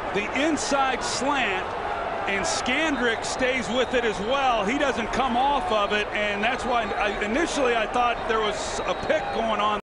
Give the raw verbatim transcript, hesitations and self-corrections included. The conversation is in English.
the inside slant, and Scandrick stays with it as well. He doesn't come off of it, and that's why I, initially I thought there was a pick going on.